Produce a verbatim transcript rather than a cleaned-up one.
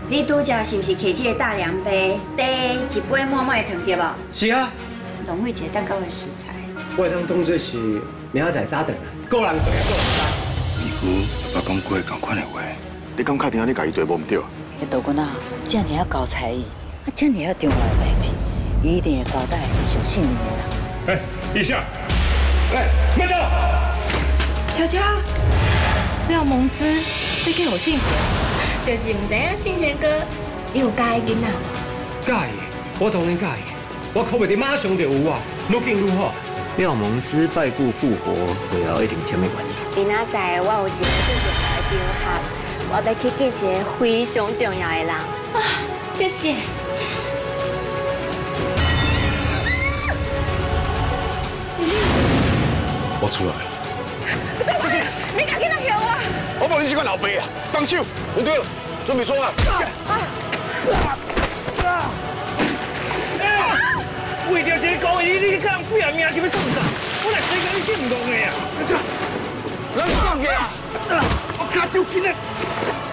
你拄则是毋是摕这个大凉杯，底一杯满满的糖对无？ 是啊， 总会一个蛋糕的食材。 我会当当做是明仔载早顿啊，个人做个个人知。 二姑爸讲过同款的话，你敢确定你家己对无唔对？ 迄道君啊，这尔啊高才艺，啊这尔啊重要的代志，伊一定会交代上信任的人。 哎，一下，来，慢走。 悄悄，廖蒙斯，你给我信贤， 就是唔知影信贤哥，你有介意囡仔？ 介意，我当然介意，我可袂得马上就有啊，愈紧愈好。 廖蒙斯败故复活，会后一定什么原因？ 明仔载我有一个最重要的场合，我要去见一个非常重要的人。 啊，谢谢。 我出来了。 不是，你赶紧来救我！ 我无你这个老爸啊，放手！对对，准备说啊！ 为着这个公益，你敢不要命就要创啥？我来谁讲你这唔懂的呀？ 咱放下！ 我卡丢紧啊！